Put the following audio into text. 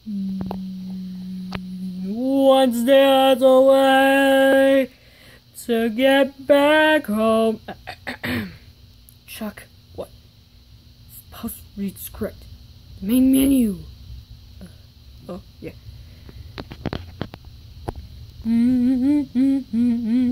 One step away to get back home. Chuck, what? Pulse reads correct. The main menu. Oh, yeah.